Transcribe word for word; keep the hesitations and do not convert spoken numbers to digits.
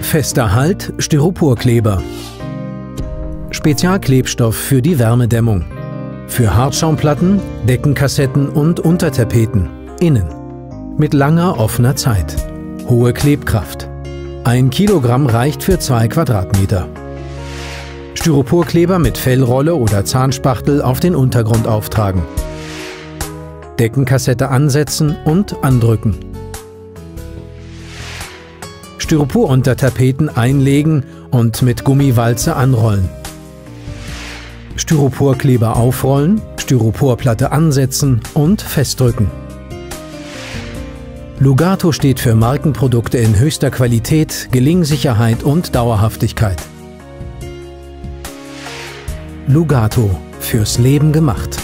Fester Halt, Styroporkleber. Spezialklebstoff für die Wärmedämmung. Für Hartschaumplatten, Deckenkassetten und Untertapeten. Innen. Mit langer offener Zeit. Hohe Klebkraft. Ein Kilogramm reicht für zwei Quadratmeter. Styroporkleber mit Fellrolle oder Zahnspachtel auf den Untergrund auftragen. Deckenkassette ansetzen und andrücken. Styroporuntertapeten einlegen und mit Gummiwalze anrollen. Styroporkleber aufrollen, Styroporplatte ansetzen und festdrücken. Lugato steht für Markenprodukte in höchster Qualität, Gelingsicherheit und Dauerhaftigkeit. Lugato, fürs Leben gemacht.